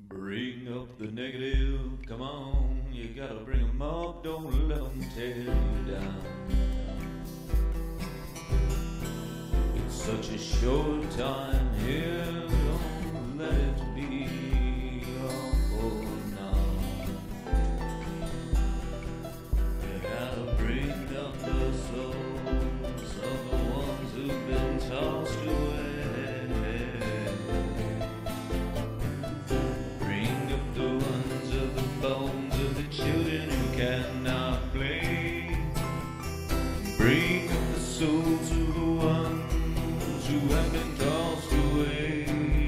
Bring up the negative, come on, you gotta bring 'em up, don't let 'em tear you down. It's such a short time here, don't let it be all for now. You gotta bring up the souls of the ones who've been tossed away. Bones of the children who cannot play. Bring up the souls of the ones who have been tossed away.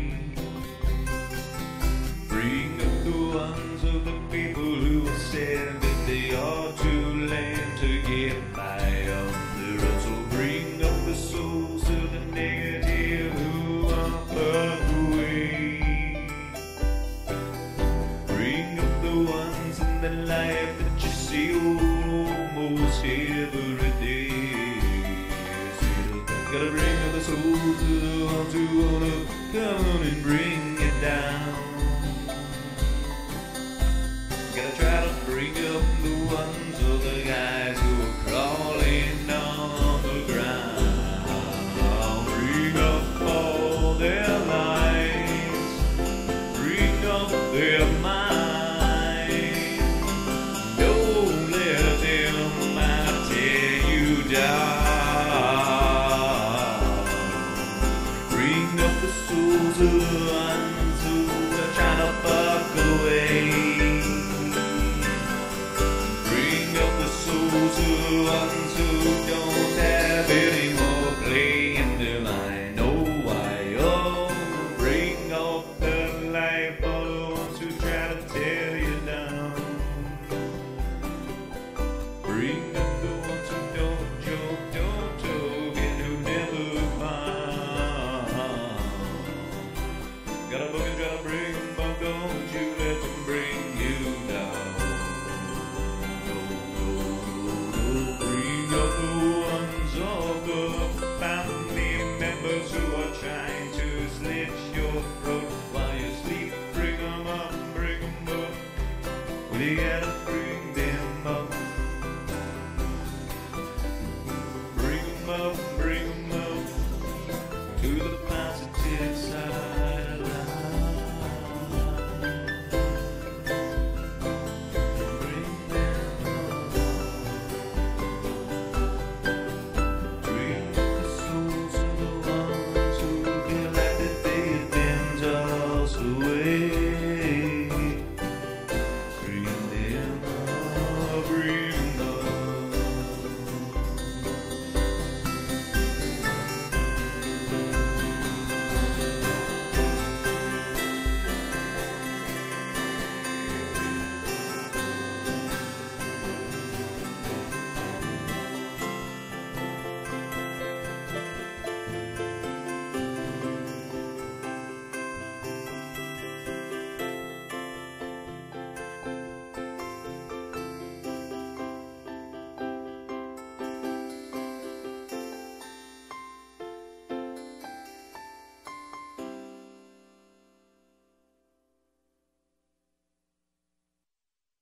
Bring up the ones of the people who said that they are too lame to get by on their own. So bring up the souls of the negative who are far away. The ones in the life that you see almost every day. So gotta bring up the souls of the ones who wanna come on and bring it down. Gotta try to bring up the ones of the guys who are crawling on the ground. Bring up all their lives, bring up their minds. Bring up the souls of the ones who are trying to fuck away. Bring up the souls of the ones who don't have any more play in their line. Oh, why, oh, bring up the life of the ones who try to tear you down. Bring up the ones who don't joke, don't joke, and who never find. Gotta book and try to bring them up, don't you let them bring you down. Bring up the ones of the family members who are trying to slit your throat while you sleep. Bring them up, bring them up. Well, you gotta